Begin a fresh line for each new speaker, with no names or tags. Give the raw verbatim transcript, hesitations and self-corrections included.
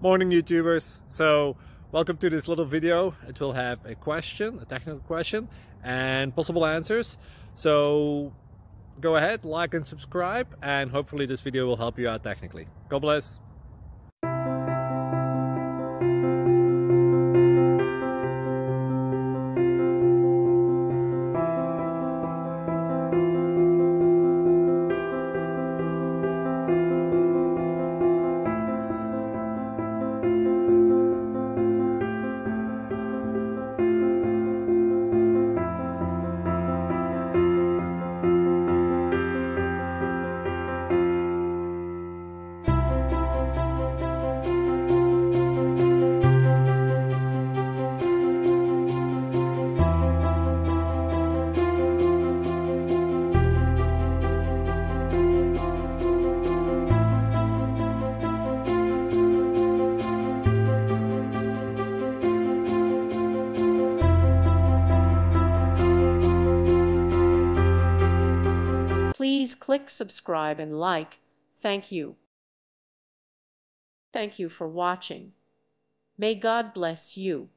Morning YouTubers. So welcome to this little video. It will have a question, a technical question, and possible answers. So go ahead, like and subscribe, and hopefully this video will help you out technically. God bless.
Please click subscribe and like. Thank you. Thank you for watching. May God bless you.